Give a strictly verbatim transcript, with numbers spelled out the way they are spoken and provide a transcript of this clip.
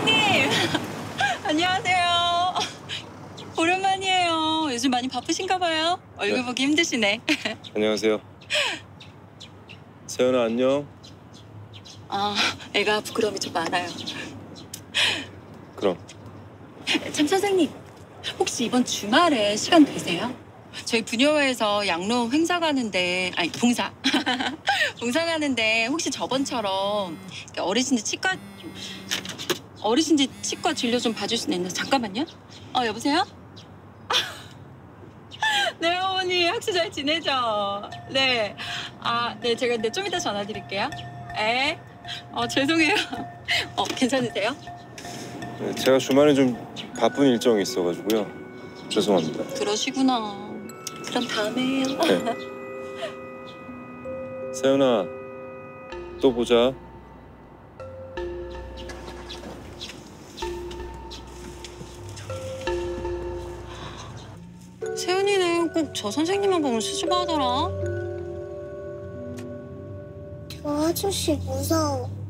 선생님! 안녕하세요. 오랜만이에요. 요즘 많이 바쁘신가 봐요. 얼굴 네. 보기 힘드시네. 안녕하세요. 세연아 안녕. 아, 애가 부끄러움이 좀 많아요. 그럼 참 선생님, 혹시 이번 주말에 시간 되세요? 저희 부녀회에서 양로 행사 가는데, 아니 봉사. 봉사 가는데 혹시 저번처럼 어르신들 치과 어르신들 치과 진료 좀 봐줄 수 있나요? 잠깐만요. 어, 여보세요? 네, 어머니 혹시 잘 지내죠? 네. 아, 네, 제가 네, 좀 이따 전화 드릴게요. 에? 어, 죄송해요. 어, 괜찮으세요? 네, 제가 주말에 좀 바쁜 일정이 있어가지고요. 죄송합니다. 그러시구나. 그럼 다음에 해요. 네. 세연아 또 보자. 세연이는 꼭 저 선생님만 보면 수줍어하더라. 저 아저씨 무서워.